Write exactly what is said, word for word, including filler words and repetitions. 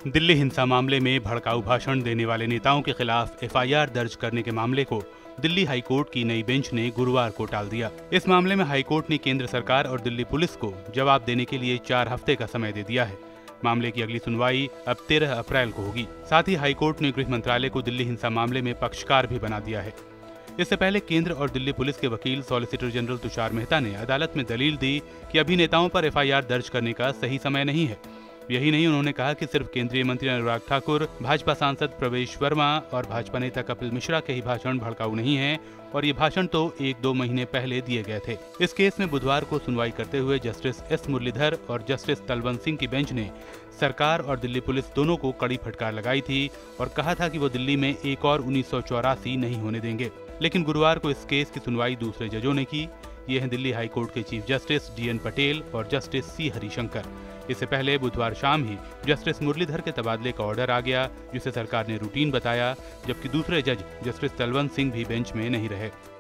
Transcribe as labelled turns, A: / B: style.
A: दिल्ली हिंसा मामले में भड़काऊ भाषण देने वाले नेताओं के खिलाफ एफ आई आर दर्ज करने के मामले को दिल्ली हाईकोर्ट की नई बेंच ने गुरुवार को टाल दिया। इस मामले में हाईकोर्ट ने केंद्र सरकार और दिल्ली पुलिस को जवाब देने के लिए चार हफ्ते का समय दे दिया है। मामले की अगली सुनवाई अब तेरह अप्रैल को होगी। साथ ही हाईकोर्ट ने गृह मंत्रालय को दिल्ली हिंसा मामले में पक्षकार भी बना दिया है। इससे पहले केंद्र और दिल्ली पुलिस के वकील सॉलिसिटर जनरल तुषार मेहता ने अदालत में दलील दी कि अभी नेताओं पर एफ आई आर दर्ज करने का सही समय नहीं है। यही नहीं, उन्होंने कहा कि सिर्फ केंद्रीय मंत्री अनुराग ठाकुर, भाजपा सांसद प्रवेश वर्मा और भाजपा नेता कपिल मिश्रा के ही भाषण भड़काऊ नहीं हैं और ये भाषण तो एक दो महीने पहले दिए गए थे। इस केस में बुधवार को सुनवाई करते हुए जस्टिस एस मुरलीधर और जस्टिस तलवंत सिंह की बेंच ने सरकार और दिल्ली पुलिस दोनों को कड़ी फटकार लगाई थी और कहा था कि वो दिल्ली में एक और उन्नीस सौ चौरासी नहीं होने देंगे। लेकिन गुरुवार को इस केस की सुनवाई दूसरे जजों ने की। ये हैं दिल्ली हाईकोर्ट के chief justice D N Patel और जस्टिस सी हरिशंकर। इससे पहले बुधवार शाम ही जस्टिस मुरलीधर के तबादले का ऑर्डर आ गया, जिसे सरकार ने रूटीन बताया, जबकि दूसरे जज जस्टिस तलवंत सिंह भी बेंच में नहीं रहे।